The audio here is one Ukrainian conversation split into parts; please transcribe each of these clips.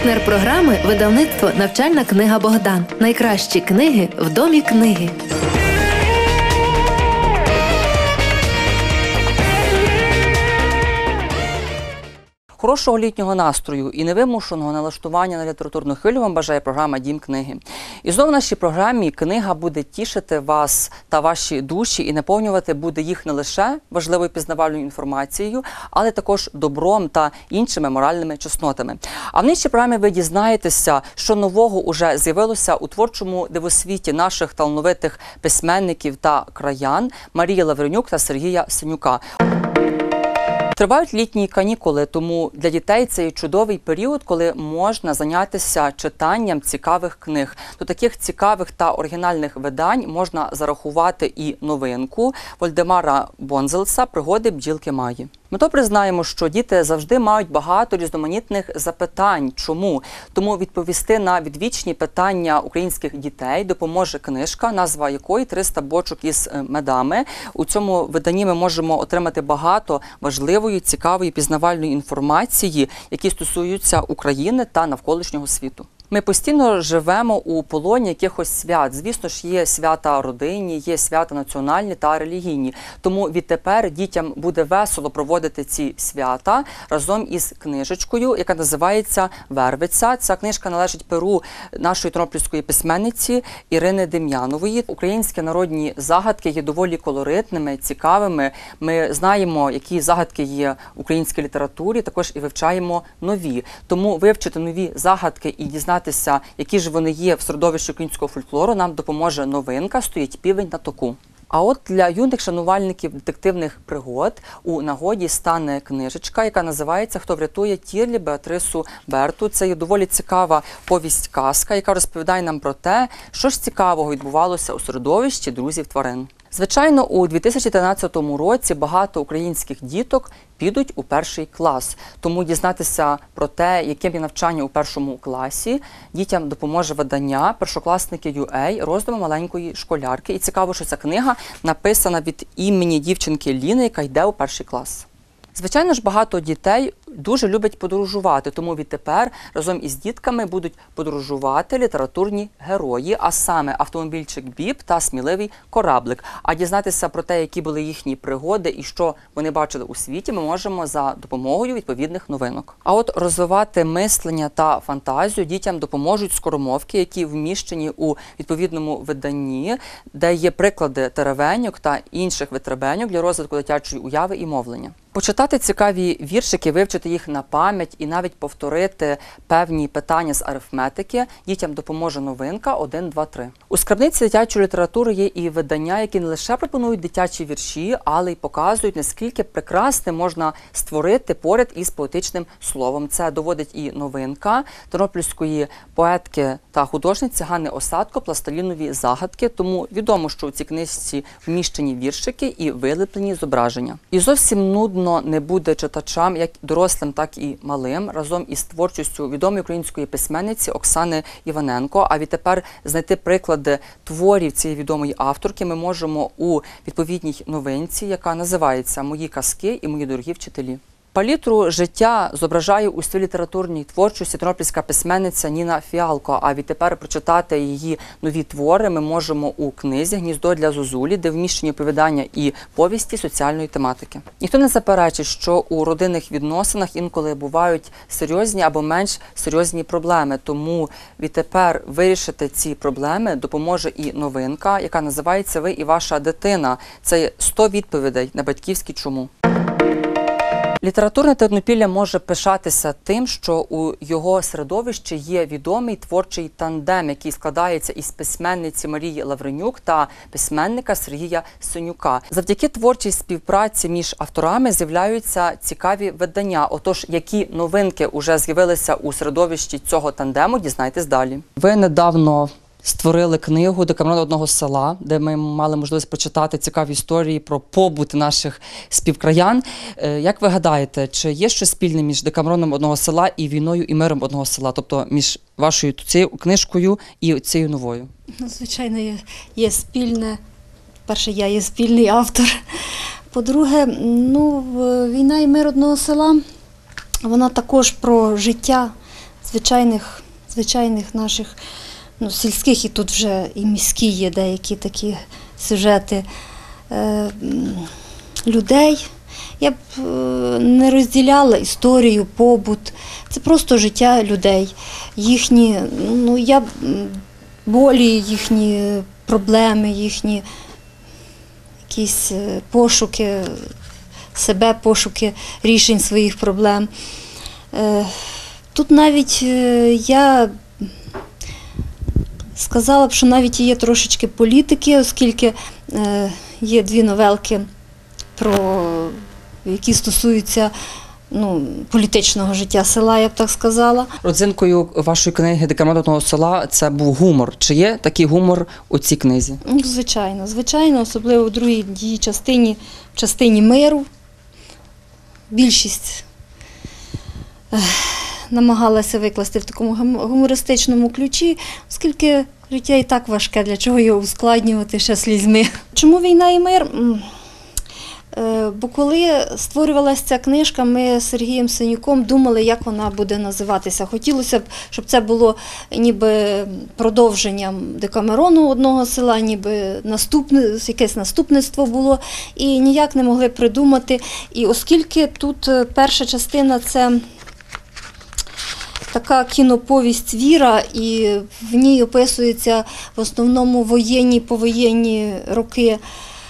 Партнер програми – видавництво «Навчальна книга Богдан». Найкращі книги в домі книги. Хорошого літнього настрою і невимушеного налаштування на літературну хвилю вам бажає програма «Дім книги». І знову в нашій програмі книга буде тішити вас та ваші душі і наповнювати буде їх не лише важливою пізнавальною інформацією, але також добром та іншими моральними чеснотами. А в нашій програмі ви дізнаєтеся, що нового уже з'явилося у творчому дивосвіті наших талановитих письменників та краян Марії Лавренюк та Сергія Синюка. Тривають літні канікули, тому для дітей це є чудовий період, коли можна зайнятися читанням цікавих книг. До таких цікавих та оригінальних видань можна зарахувати і новинку Вольдемара Бонзелса «Пригоди бджілки Маї». Ми то признаємо, що діти завжди мають багато різноманітних запитань. Чому? Тому відповісти на відвічні питання українських дітей допоможе книжка, назва якої «300 бочок із медами». У цьому виданні ми можемо отримати багато важливої, цікавої, пізнавальної інформації, які стосуються України та навколишнього світу. Ми постійно живемо у полоні якихось свят. Звісно ж, є свята родинні, є свята національні та релігійні. Тому відтепер дітям буде весело проводити ці свята разом із книжечкою, яка називається «Вервиця». Ця книжка належить перу нашої тернопільської письменниці Ірини Дем'янової. Українські народні загадки є доволі колоритними, цікавими. Ми знаємо, які загадки є в українській літературі, також і вивчаємо нові. Тому вивчити нові загадки і дізнатися, які ж вони є в середовищі українського фольклору, нам допоможе новинка «Стоїть півень на току». А от для юних шанувальників детективних пригод у нагоді стане книжечка, яка називається «Хто врятує Тірлі Беатрису Берту». Це є доволі цікава повість-казка, яка розповідає нам про те, що ж цікавого відбувалося у середовищі друзів тварин. Звичайно, у 2013 році багато українських діток підуть у перший клас. Тому дізнатися про те, яким є навчання у першому класі, дітям допоможе видання «Першокласники UA. Роздуми маленької школярки». І цікаво, що ця книга написана від імені дівчинки Ліни, яка йде у перший клас. Звичайно ж, багато дітей дуже люблять подорожувати, тому відтепер разом із дітками будуть подорожувати літературні герої, а саме автомобільчик Біб та сміливий кораблик. А дізнатися про те, які були їхні пригоди і що вони бачили у світі, ми можемо за допомогою відповідних новинок. А от розвивати мислення та фантазію дітям допоможуть скоромовки, які вміщені у відповідному виданні, де є приклади теревеньок та інших витребеньок для розвитку дитячої уяви і мовлення. Почитати цікаві віршики, вивчити їх на пам'ять і навіть повторити певні питання з арифметики дітям допоможе новинка «1, 2, 3». У скарбниці дитячої літератури є і видання, які не лише пропонують дитячі вірші, але й показують, наскільки прекрасне можна створити поряд із поетичним словом. Це доводить і новинка тернопільської поетки та художниці Ганни Осадко «Пластилінові загадки». Тому відомо, що у цій книжці вміщені віршики і вилеплені зображення. І зовсім нудно не буде читачам, як дорослим, так і малим, разом із творчістю відомої української письменниці Оксани Іваненко. А відтепер знайти приклади творів цієї відомої авторки ми можемо у відповідній новинці, яка називається «Мої казки і мої дорогі вчителі». Палітру життя зображає у своїй літературній творчості тернопільська письменниця Ніна Фіалко, а відтепер прочитати її нові твори ми можемо у книзі «Гніздо для зозулі», де вміщені оповідання і повісті соціальної тематики. Ніхто не заперечить, що у родинних відносинах інколи бувають серйозні або менш серйозні проблеми, тому відтепер вирішити ці проблеми допоможе і новинка, яка називається «Ви і ваша дитина». Це 100 відповідей на батьківські чому. Літературне Тернопілля може пишатися тим, що у його середовищі є відомий творчий тандем, який складається із письменниці Марії Лавренюк та письменника Сергія Синюка. Завдяки творчій співпраці між авторами з'являються цікаві видання. Отож, які новинки вже з'явилися у середовищі цього тандему, дізнайтесь далі. Ви недавно створили книгу «Декамерон одного села», де ми мали можливість прочитати цікаві історії про побут наших співкраян. Як ви гадаєте, чи є щось спільне між «Декамероном одного села» і «Війною і миром одного села», тобто між вашою цією книжкою і цією новою? Ну, звичайно, є спільне. Перше, я є спільний автор. По-друге, «Війна і мир одного села», вона також про життя. звичайних наших сільських, і тут вже і міські є деякі такі сюжети людей. Я б не розділяла історію, побут. Це просто життя людей. Їхні болі, їхні проблеми, їхні якісь пошуки себе, пошуки рішень своїх проблем. Тут навіть я сказала б, що навіть є трошечки політики, оскільки є дві новелки, які стосуються політичного життя села, я б так сказала. Родзинкою вашої книги «Декамерон одного села» це був гумор. Чи є такий гумор у цій книзі? Звичайно, особливо в другій її частині миру. Більшість намагалася викласти в такому гумористичному ключі, оскільки життя і так важке, для чого його ускладнювати ще слізьми. Чому «Війна і мир»? Бо коли створювалася ця книжка, ми з Сергієм Синюком думали, як вона буде називатися. Хотілося б, щоб це було ніби продовженням «Декамерону одного села», ніби якесь наступництво було, і ніяк не могли придумати. І оскільки тут перша частина – це така кіноповість «Віра», і в ній описуються в основному повоєнні роки,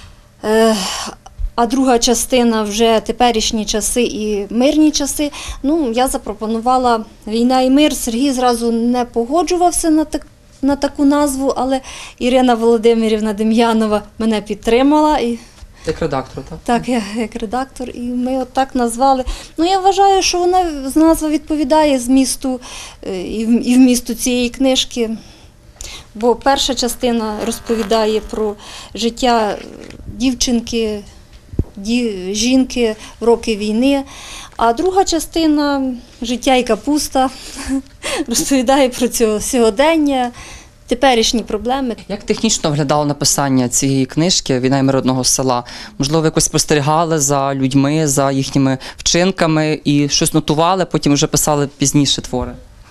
а друга частина вже теперішні часи і мирні часи. Я запропонувала «Війна і мир». Сергій зразу не погоджувався на таку назву, але Ірина Володимирівна Дем'янова мене підтримала. Як редактор, так? Так, як редактор, і ми отак назвали. Я вважаю, що назва відповідає змісту і вмісту цієї книжки. Бо перша частина розповідає про життя дівчинки, жінки в роки війни, а друга частина «Життя і капуста» розповідає про це сьогодення, теперішні проблеми. Як технічно виглядало написання цієї книжки «Війна і мир одного села»? Можливо, ви якось спостерігали за людьми, за їхніми вчинками і щось нотували, потім вже писали пізніше твори?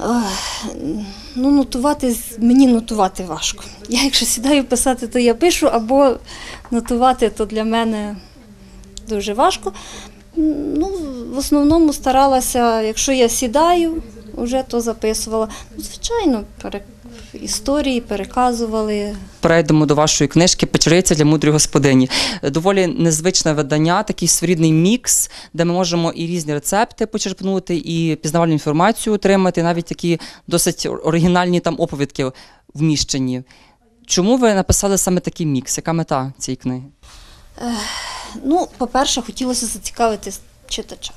Мені нотувати важко. Я якщо сідаю писати, то я пишу, або нотувати, то для мене дуже важко. В основному старалася, якщо я сідаю, вже то записувала. Звичайно, історії переказували. Перейдемо до вашої книжки «Печериця для мудрої господині». Доволі незвичне видання, такий своєрідний мікс, де ми можемо і різні рецепти почерпнути, і пізнавальну інформацію отримати, навіть такі досить оригінальні там оповідки вміщені. Чому ви написали саме такий мікс? Яка мета цієї книги? По-перше, хотілося зацікавити читача.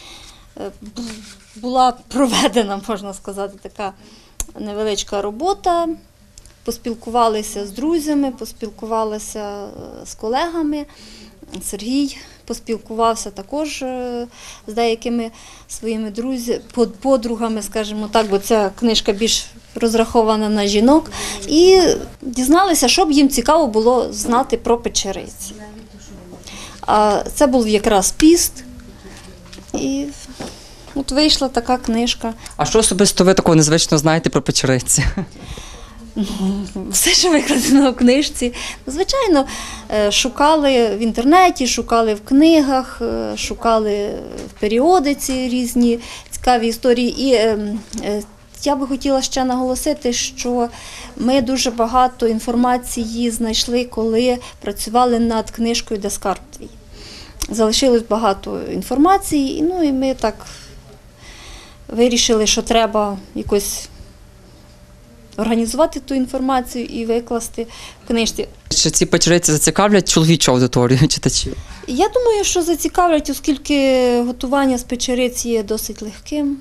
Була проведена, можна сказати, така невеличка робота, поспілкувалися з друзями, поспілкувалися з колегами. Сергій поспілкувався також з деякими своїми подругами, скажімо так, бо ця книжка більш розрахована на жінок. І дізналися, що б їм цікаво було знати про печериці. А це був якраз піст, і от вийшла така книжка. А що особисто ви такого незвичного знаєте про печериці? Все, що викладено в книжці. Звичайно, шукали в інтернеті, шукали в книгах, шукали в періодиці різні цікаві історії. І я би хотіла ще наголосити, що ми дуже багато інформації знайшли, коли працювали над книжкою «Дескарт твій». Залишилось багато інформації, і ми так вирішили, що треба якось організувати ту інформацію і викласти в книжці. Чи ці печериці зацікавлять чоловічу аудиторію читачів? Я думаю, що зацікавлять, оскільки готування з печериць є досить легким.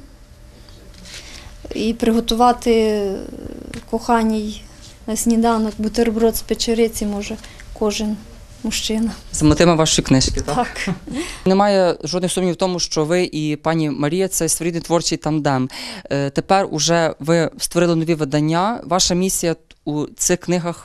І приготувати коханій на сніданок бутерброд з печериці може кожен мужчина. За мотивами вашої книжки, так? Так. Немає жодних сумнівів в тому, що ви і пані Марія – це своєрідний творчий тандем. Тепер уже ви створили нові видання. Ваша місія у цих книгах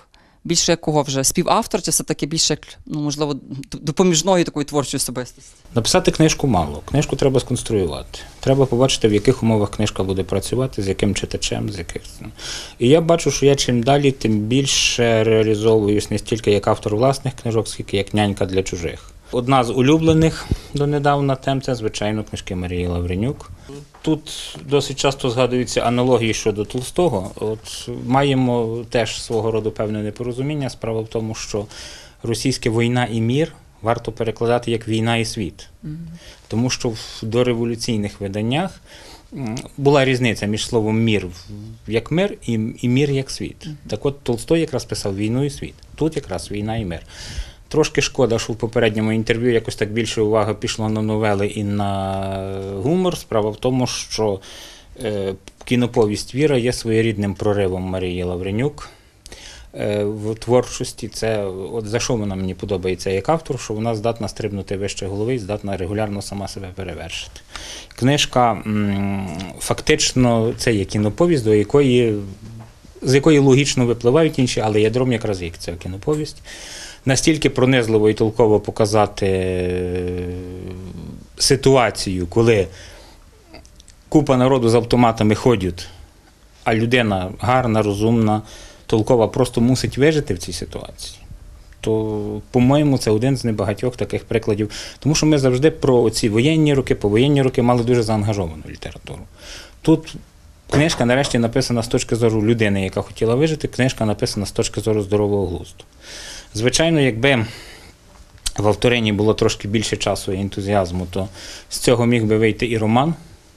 більше якого вже співавтор, чи все-таки більше, як, ну, можливо, допоміжної такої творчої особистості? Написати книжку мало. Книжку треба сконструювати. Треба побачити, в яких умовах книжка буде працювати, з яким читачем, з яких. І я бачу, що я чим далі, тим більше реалізовуюсь не стільки як автор власних книжок, скільки як нянька для чужих. Одна з улюблених донедавна тем – це, звичайно, книжки Марії Лавренюк. Тут досить часто згадуються аналогії щодо Толстого. От маємо теж свого роду певне непорозуміння. Справа в тому, що російське «війна і мір» варто перекладати як «війна і світ». Тому що в дореволюційних виданнях була різниця між словом «мір» як мир і «мір» як світ. Так от Толстой якраз писав «війну і світ». Тут якраз «війна і мир». Трошки шкода, що в попередньому інтерв'ю якось так більше уваги пішло на новели і на гумор. Справа в тому, що кіноповість «Віра» є своєрідним проривом Марії Лавренюк в творчості. Це от за що вона мені подобається як автор, що вона здатна стрибнути вище голови і здатна регулярно сама себе перевершити. Книжка фактично це є кіноповість, з якої логічно випливають інші, але ядром якраз як це кіноповість. Настільки пронизливо і толково показати ситуацію, коли купа народу з автоматами ходять, а людина гарна, розумна, толкова просто мусить вижити в цій ситуації, то, по-моєму, це один з небагатьох таких прикладів. Тому що ми завжди про ці воєнні роки, повоєнні роки мали дуже заангажовану літературу. Тут книжка нарешті написана з точки зору людини, яка хотіла вижити, книжка написана з точки зору здорового глузду. Звичайно, якби в авторині було трошки більше часу і ентузіазму, то з цього міг би вийти і роман.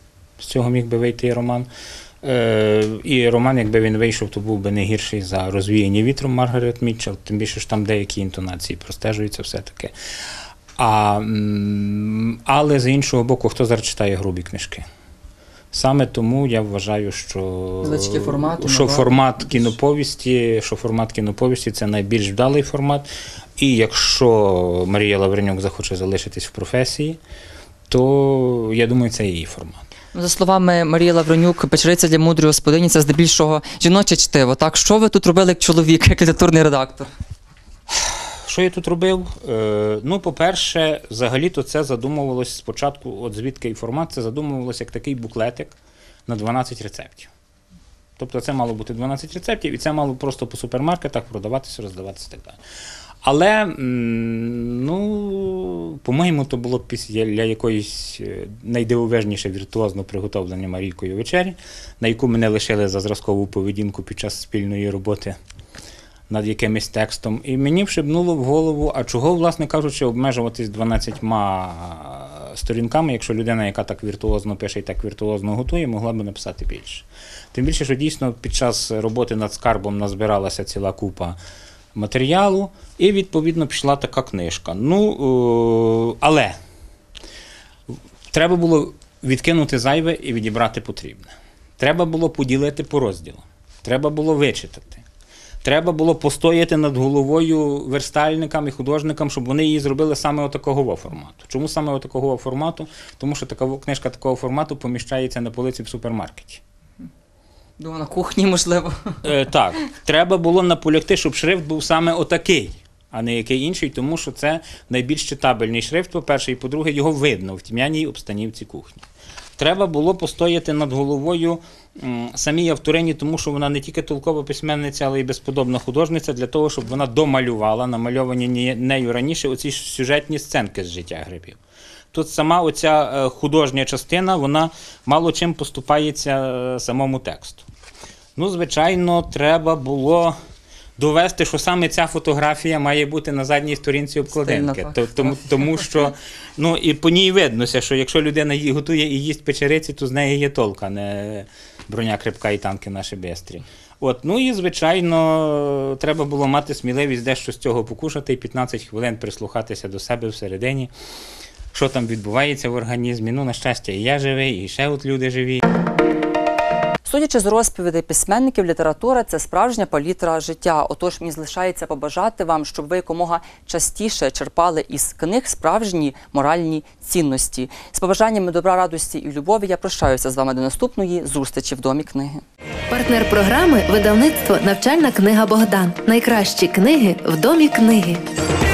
І роман, якби він вийшов, то був би не гірший за «Розвіяні вітром» Маргарет Мітчелл, тим більше ж там деякі інтонації простежуються все-таки. Але, з іншого боку, хто зараз читає грубі книжки? Саме тому я вважаю, що формат кіноповісті – це найбільш вдалий формат. І якщо Марія Лавренюк захоче залишитись в професії, то, я думаю, це її формат. За словами Марії Лавренюк, «Печериця для мудрої господині» – це здебільшого жіноче чтиво. Так, що ви тут робили як чоловік, як літературний редактор? Що я тут робив? Ну, по-перше, взагалі-то це задумувалось спочатку, от звідки і формат, це задумувалося як такий буклетик на 12 рецептів. Тобто це мало бути 12 рецептів, і це мало просто по супермаркетах продаватися, роздаватися і так далі. Але, ну, по-моєму, то було після якоїсь найдивовижніше віртуозно приготовлення Марійкою вечері, на яку мене лишили за зразкову поведінку під час спільної роботи над якимось текстом. І мені вшибнуло в голову, а чого, власне кажучи, обмежуватись 12 сторінками, якщо людина, яка так віртуозно пише і так віртуозно готує, могла б написати більше. Тим більше, що дійсно під час роботи над скарбом назбиралася ціла купа матеріалу, і, відповідно, пішла така книжка. Ну, але треба було відкинути зайве і відібрати потрібне. Треба було поділити по розділам. Треба було вичитати. Треба було постояти над головою верстальникам і художникам, щоб вони її зробили саме отакого формату. Чому саме отакого формату? Тому що книжка такого формату поміщається на полиці в супермаркеті. Думаю, на кухні, можливо. Так. Треба було наполягти, щоб шрифт був саме отакий, а не який інший, тому що це найбільш читабельний шрифт, по-перше, і по-друге, його видно в тьмяній обстанівці кухні. Треба було постояти над головою самій авторині, тому що вона не тільки толкова письменниця, але й безподобна художниця, для того, щоб вона домалювала, намальовані нею раніше, оці сюжетні сценки з життя грибів. Тут сама оця художня частина, вона мало чим поступається самому тексту. Ну, звичайно, треба було довести, що саме ця фотографія має бути на задній сторінці обкладинки. Тому що, ну, і по ній виднося, що якщо людина готує і їсть печериці, то з неї є толк, а не броня крепка і танки наші бистрі. Ну і, звичайно, треба було мати сміливість дещо з цього покушати і 15 хвилин прислухатися до себе всередині, що там відбувається в організмі. Ну, на щастя, і я живий, і ще от люди живі. Судячи з розповідей письменників, література – це справжня палітра життя. Отож, мені залишається побажати вам, щоб ви якомога частіше черпали із книг справжні моральні цінності. З побажаннями добра, радості і любові я прощаюся з вами до наступної зустрічі в Домі книги. Партнер програми – видавництво «Навчальна книга Богдан». Найкращі книги в Домі книги.